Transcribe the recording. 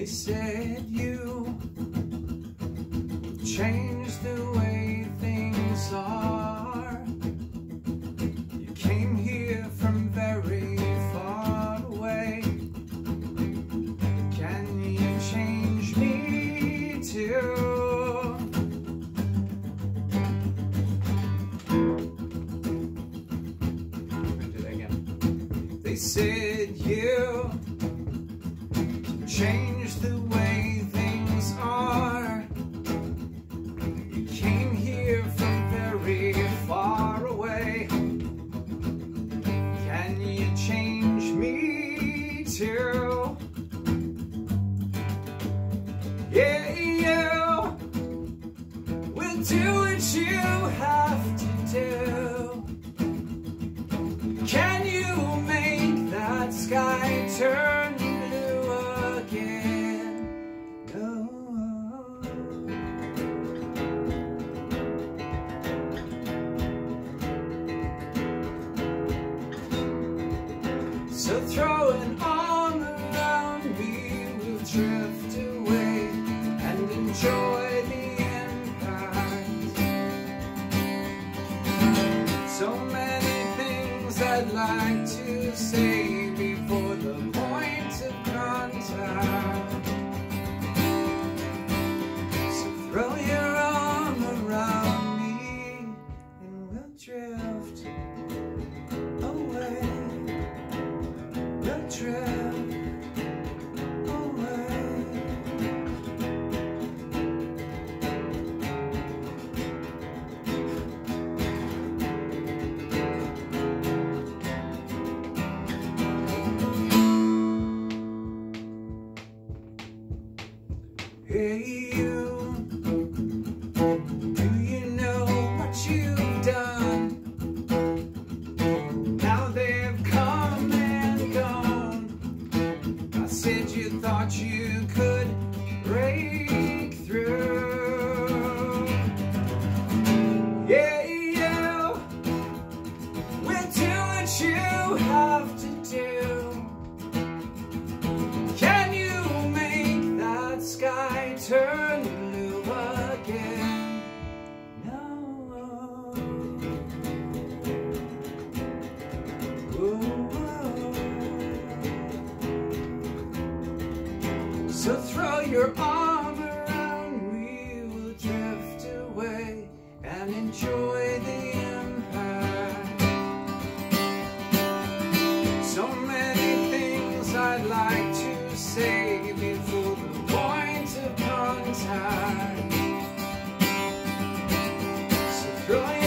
They said you changed the way things are. You came here from very far away. Can you change me too? Do that again. They said you change the way things are. You came here from very far away. Can you change me too? Yeah, you will do what you have to do. Can you make that sky turn blue again? No. So throw an arm around me, we'll drift away and enjoy the impact. So many things I'd like to say before the point of contact. So throw your arm around me and we'll drift away. We'll drift away. Hey you, do you know what you've done? Now they've come and gone. I said you thought you could break through. Yeah, you will do what you have to do. Can you make that sky turn blue again? No. So throw your arm around me, we'll drift away and enjoy the impact. So many things I'd like to say before the point of contact. So throw